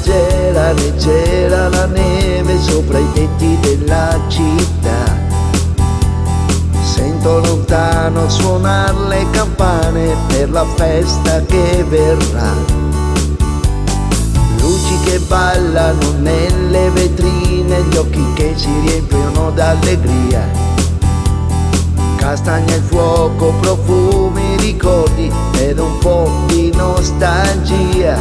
leggera, leggera la neve sopra i tetti della città. Sento lontano suonar le campane per la festa che verrà. Luci che ballano nelle vetrine, gli occhi che si riempiono d'allegria. Castagna il fuoco, profumi, ricordi ed un po' di nostalgia.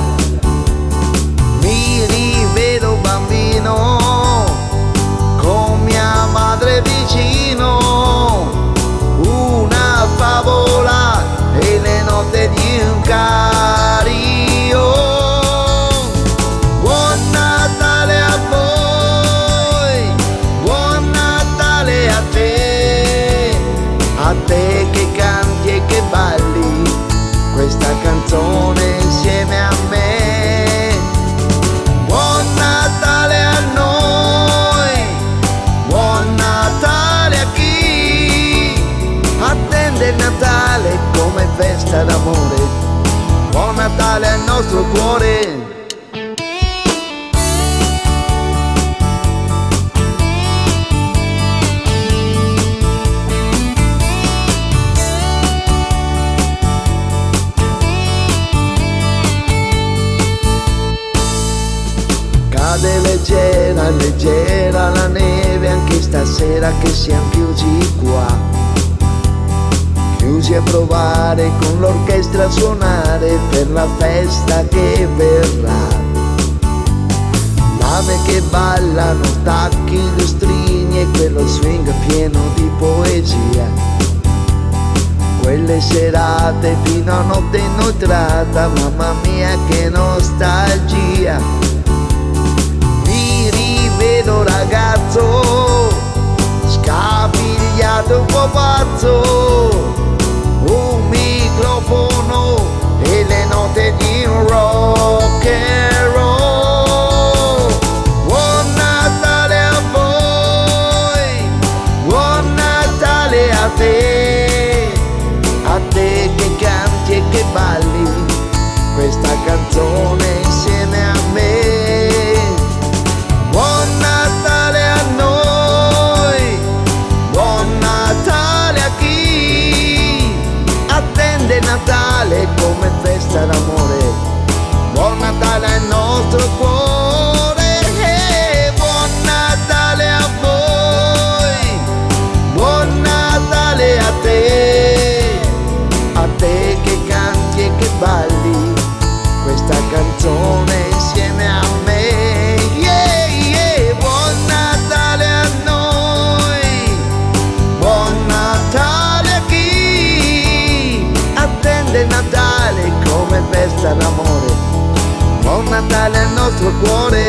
Mi rivedo bambino con mia madre vicino, una favola e le note di un cario. Buon Natale a voi, buon Natale a te che canti e che balli questa canzone insieme a me. Buon Natale a noi, buon Natale a chi attende il Natale come festa d'amore. Buon Natale al nostro cuore. Cade leggera, leggera la neve anche stasera che siamo chiusi qua. Chiusi a provare con l'orchestra a suonare per la festa che verrà. Dame che ballano, tacchi, lustrini e quello swing pieno di poesia. Quelle serate fino a notte inoltrata, mamma mia che nostalgia. Vedo ragazzo scapigliato un po' pazzo, un microfono e le note di un rock and roll. Buon Natale a voi, buon Natale a te che canti e che balli questa canzone insieme a me. Buon Natale a noi, buon Natale a chi attende Natale come festa d'amore. Buon Natale al nostro cuore, buon Natale a voi, buon Natale a te che canti e che balli questa canzone insieme a me. Natale come festa d'amore, buon Natale al nostro cuore.